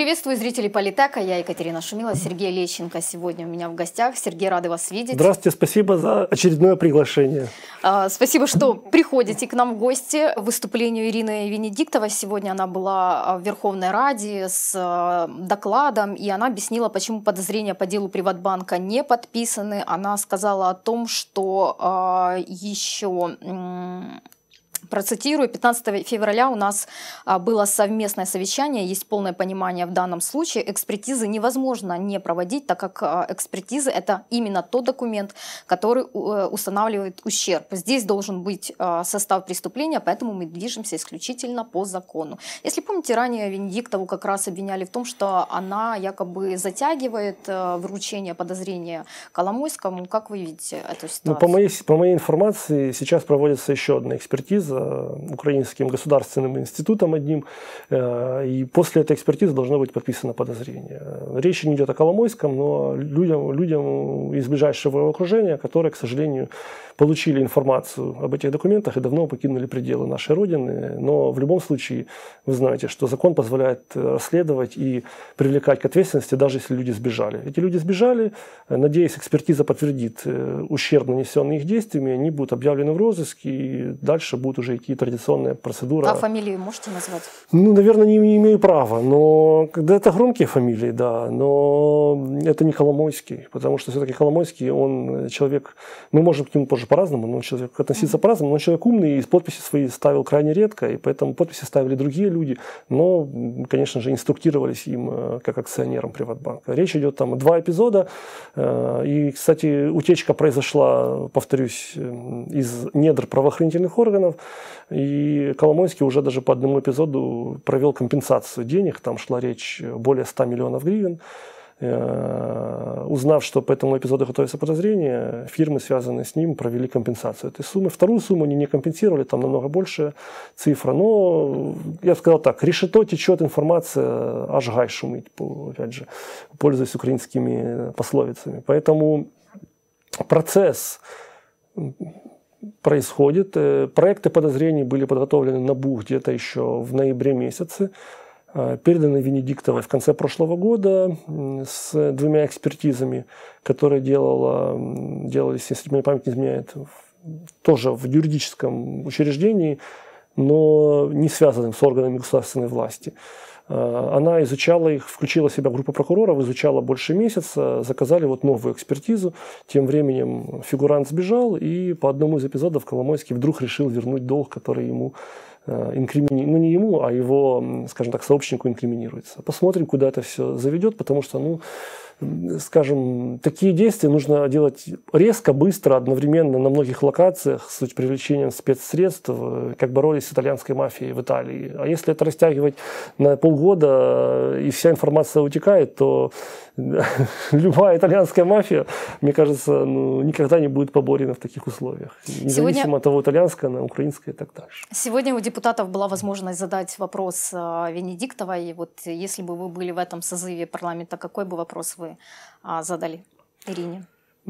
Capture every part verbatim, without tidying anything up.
Приветствую зрителей Политека. Я Екатерина Шумилова, Сергей Лещенко сегодня у меня в гостях. Сергей, рады вас видеть. Здравствуйте, спасибо за очередное приглашение. А, спасибо, что приходите к нам в гости. Выступлению Ирины Венедиктовой. Сегодня она была в Верховной Раде с докладом, и она объяснила, почему подозрения по делу Приватбанка не подписаны. Она сказала о том, что а, еще... Процитирую, пятнадцатого февраля у нас а, было совместное совещание, есть полное понимание в данном случае. Экспертизы невозможно не проводить, так как а, экспертиза – это именно тот документ, который а, устанавливает ущерб. Здесь должен быть а, состав преступления, поэтому мы движемся исключительно по закону. Если помните, ранее Венедиктову как раз обвиняли в том, что она якобы затягивает а, вручение подозрения Коломойскому. Как вы видите эту ситуацию? Ну, по, моей, по моей информации, сейчас проводится еще одна экспертиза Украинским государственным институтом одним, и после этой экспертизы должно быть подписано подозрение. Речь не идет о Коломойском, но людям, людям из ближайшего окружения, которые, к сожалению, получили информацию об этих документах и давно покинули пределы нашей Родины. Но в любом случае, вы знаете, что закон позволяет расследовать и привлекать к ответственности, даже если люди сбежали. Эти люди сбежали, надеюсь, экспертиза подтвердит ущерб, нанесенный их действиями, они будут объявлены в розыск, и дальше будут уже идти традиционная процедура. А фамилию можете назвать? Ну, наверное, не, не имею права, но когда это громкие фамилии, да, но это не Коломойский, потому что все-таки Коломойский, он человек, мы можем к нему позже по-разному, но он человек относиться mm-hmm. по-разному, но он человек умный, и подписи свои ставил крайне редко, и поэтому подписи ставили другие люди, но, конечно же, инструктировались им как акционерам Приватбанка. Речь идет там о два эпизода, и, кстати, утечка произошла, повторюсь, из недр правоохранительных органов, и Коломойский уже даже по одному эпизоду провел компенсацию денег, там шла речь более ста миллионов гривен. Узнав, что по этому эпизоду готовится подозрение, фирмы, связанные с ним, провели компенсацию этой суммы. Вторую сумму они не компенсировали, там намного большая цифра. Но, я бы сказал так, решето течет информация, аж гай шумит, опять же, пользуясь украинскими пословицами. Поэтому процесс происходит. Проекты подозрений были подготовлены НАБУ где-то еще в ноябре месяце. Переданы Венедиктовой в конце прошлого года с двумя экспертизами, которые делала, делались, если мне память не изменяет, тоже в юридическом учреждении, но не связанным с органами государственной власти. Она изучала их, включила в себя в группу прокуроров, изучала больше месяца, заказали вот новую экспертизу. Тем временем фигурант сбежал, и по одному из эпизодов Коломойский вдруг решил вернуть долг, который ему инкримини... ну не ему, а его, скажем так, сообщнику инкриминируется. Посмотрим, куда это все заведет, потому что, ну, скажем, такие действия нужно делать резко, быстро, одновременно на многих локациях с привлечением спецсредств, как боролись с итальянской мафией в Италии. А если это растягивать на полгода и вся информация утекает, то любая итальянская мафия, мне кажется, ну, никогда не будет поборена в таких условиях. Независимо Сегодня... от того, итальянская она, украинская и так дальше. Сегодня у депутатов была возможность задать вопрос Венедиктовой. Вот если бы вы были в этом созыве парламента, какой бы вопрос вы задали Ирине?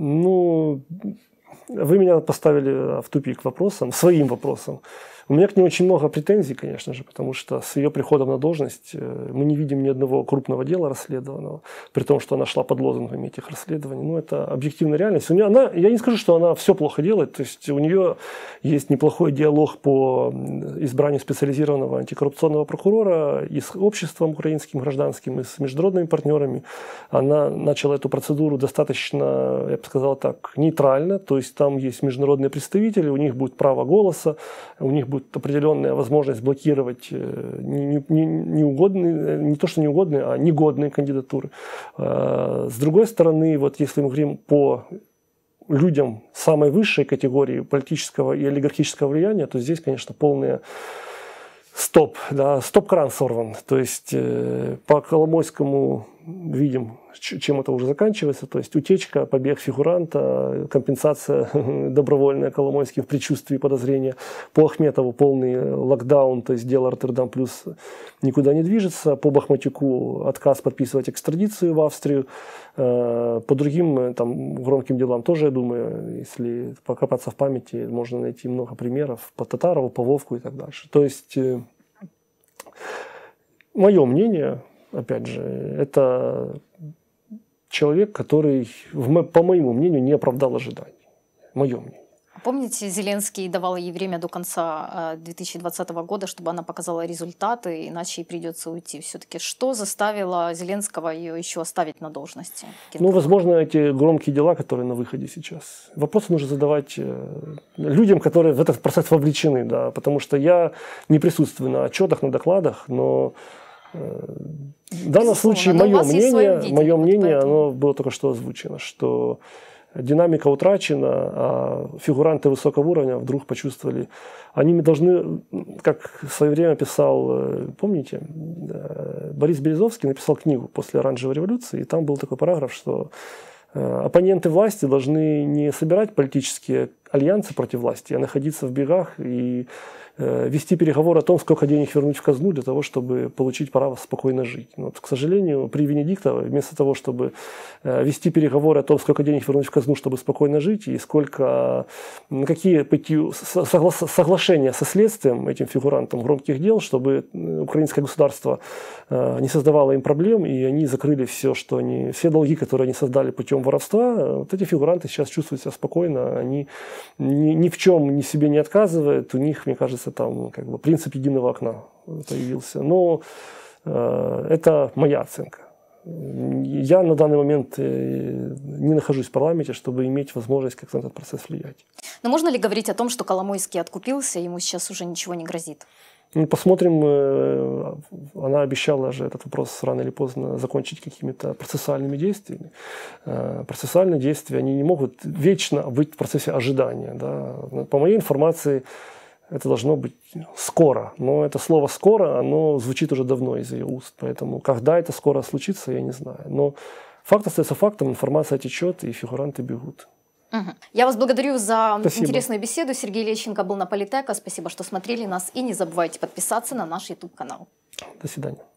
Ну, вы меня поставили в тупик вопросом, своим вопросом. У меня к ней очень много претензий, конечно же, потому что с ее приходом на должность мы не видим ни одного крупного дела расследованного, при том, что она шла под лозунгами этих расследований. Ну, это объективная реальность. У нее, она, я не скажу, что она все плохо делает, то есть у нее есть неплохой диалог по избранию специализированного антикоррупционного прокурора и с обществом украинским гражданским, и с международными партнерами. Она начала эту процедуру достаточно, я бы сказал так, нейтрально, то есть там есть международные представители, у них будет право голоса, у них будет определенная возможность блокировать не, не, неугодные, не то что неугодные, а негодные кандидатуры. С другой стороны, вот если мы говорим по людям самой высшей категории политического и олигархического влияния, то здесь, конечно, полная стоп, да, стоп-кран сорван. То есть по Коломойскому видим, чем это уже заканчивается. То есть утечка, побег фигуранта, компенсация добровольная Коломойским в предчувствии подозрения. По Ахметову полный локдаун, то есть дело Роттердам плюс никуда не движется. По Бахматюку отказ подписывать экстрадицию в Австрию. По другим там, громким делам тоже, я думаю, если покопаться в памяти, можно найти много примеров. По Татарову, по Вовку и так дальше. То есть, мое мнение, опять же, это человек, который, по моему мнению, не оправдал ожиданий. Мое мнение. Помните, Зеленский давал ей время до конца две тысячи двадцатого года, чтобы она показала результаты, иначе ей придется уйти. Все-таки что заставило Зеленского ее еще оставить на должности? Ну, возможно, эти громкие дела, которые на выходе сейчас. Вопросы нужно задавать людям, которые в этот процесс вовлечены, да, потому что я не присутствую на отчетах, на докладах, но в данном случае мое мнение, мое мнение, оно было только что озвучено, что динамика утрачена, а фигуранты высокого уровня вдруг почувствовали. Они должны, как в свое время писал, помните, Борис Березовский написал книгу после Оранжевой революции, и там был такой параграф, что оппоненты власти должны не собирать политические альянсы против власти, а находиться в бегах и вести переговоры о том, сколько денег вернуть в казну для того, чтобы получить право спокойно жить. Но, вот, к сожалению, при Венедиктовой, вместо того, чтобы вести переговоры о том, сколько денег вернуть в казну, чтобы спокойно жить, и сколько, какие пойти согла соглашения со следствием, этим фигурантам громких дел, чтобы украинское государство не создавало им проблем, и они закрыли все, что они, все долги, которые они создали путем воровства. Вот эти фигуранты сейчас чувствуют себя спокойно, они ни, ни в чем ни себе не отказывают, у них, мне кажется, там как бы принцип единого окна появился. Но э, это моя оценка. Я на данный момент не нахожусь в парламенте, чтобы иметь возможность как-то на этот процесс влиять. Но можно ли говорить о том, что Коломойский откупился, ему сейчас уже ничего не грозит? Ну, посмотрим. Она обещала же этот вопрос рано или поздно закончить какими-то процессуальными действиями. Процессуальные действия, они не могут вечно быть в процессе ожидания. Да. По моей информации, это должно быть скоро. Но это слово «скоро», оно звучит уже давно из ее уст. Поэтому когда это скоро случится, я не знаю. Но факт остается фактом, информация течет, и фигуранты бегут. Угу. Я вас благодарю за Спасибо. интересную беседу. Сергей Лещенко был на Политеко. Спасибо, что смотрели нас. И не забывайте подписаться на наш YouTube-канал. До свидания.